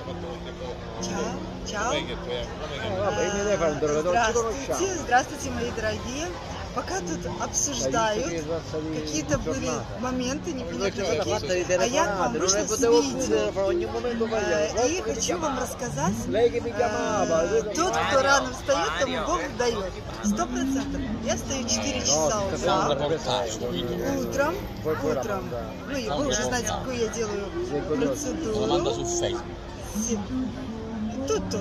Ciao, ciao. Vabbè, mi devi fare un interrogatorio, ci Здравствуйте, conosciamo. здравствуйте, мои дорогие. Пока тут обсуждают, какие-то были моменты непонятные, а я к вам вышла с видео. И хочу вам рассказать, тот, кто рано встает, тому Бог дает. 100%. Я встаю 4 часа утра, утром, ну, вы уже знаете, какую я делаю процедуру. Тут.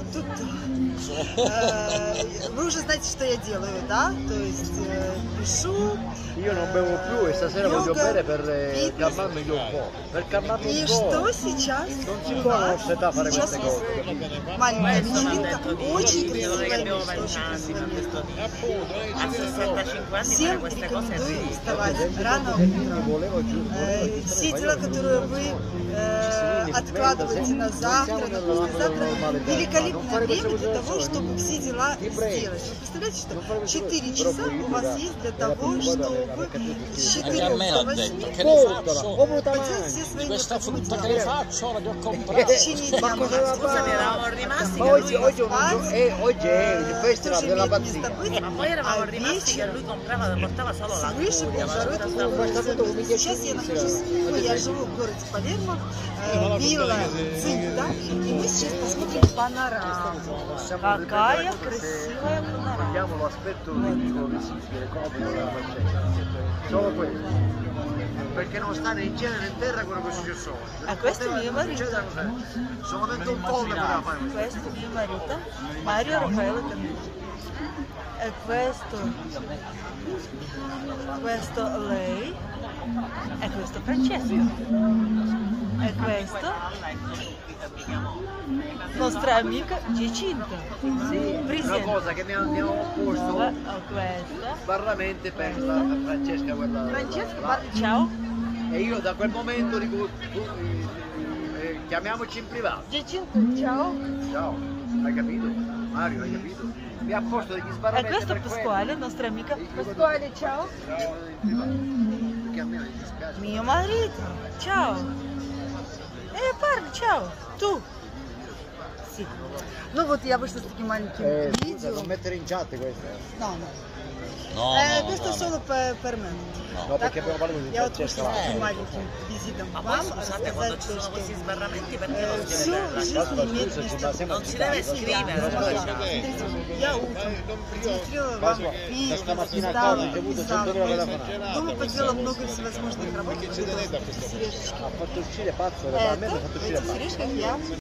Вы уже знаете, что я делаю, да? То есть пишу. Io non bevo più e stasera voglio bere per calmarmi un po'. Per calmarmi un И po'. что сейчас? Non si può a un'età fare Сейчас queste cose. маленькая вечеринка, очень красивое место, очень красивое место. A 65 anni fare Всем queste cose è рекомендую ridicolo. вставать рано утром. Все дела, которые вы откладываете на завтра, на послезавтра, великолепное время для того, чтобы все дела сделать. Вы представляете, что 4 часа у вас есть для того, чтобы с 4 до 8 поделать все свои необходимые дела. В течение дня можно Scusami, eravamo rimasti Ma che oggi, lui... oggi è il festival della pazzia. Ma poi eravamo rimasti che lui comprava, portava solo la Свыше curia, ma полторы tutta sta тысячи. Сейчас я нахожусь, ну, я живу в городе Палермо, вилла Цинта, и мы сейчас посмотрим панораму. Какая красивая панорама. Vediamo l'aspetto turistico visibile, comodo della faccenda. Solo questo. Perché non sta né in cielo né in terra quello che succede sopra. А questo è mio marito. Solamente un pollo poteva fare questo. Questo è mio marito, Mario Raffaele Camillo. E questo lei, e questo Francesco. E questo nostra amica Giacinta. Una Presente. cosa che mi hanno posto Questa. barramente per la Francesca quella. Francesco, parli ciao. E io da quel momento dico, chiamiamoci in privato. Giacinta, ciao. Ciao, hai capito? Mario, hai capito? Mi ha posto degli E sbarramenti questo per Pasquale, nostra amica. quello. Pasquale, ciao. In privato. Perché a me mi dispiace. Mio marito, ciao. Парни, ciao. Tu. Sì. Ну вот я вышла с таким маленьким Scusa, видео. non mettere in chat questo. No, No, questo no, è solo per me. No, perché abbiamo parlato di Я вот Francesca. вышла с таким маленьким визитом Ma к poi вам scusate, quando рассказать ci то, sono что questi sbarramenti perché non si всю deve жизнь lasciare? имеет Scusaci, место. ma siamo Non si deve scrivere, Смотрите, я утром посмотрела вам письма, stamattina a писала, casa ho ricevuto 100 euro da telefonata. Дома поделала много всевозможных работ, сережечки. Ha fatto uscire pazzo, veramente ha fatto В uscire этих pazzo. сережках я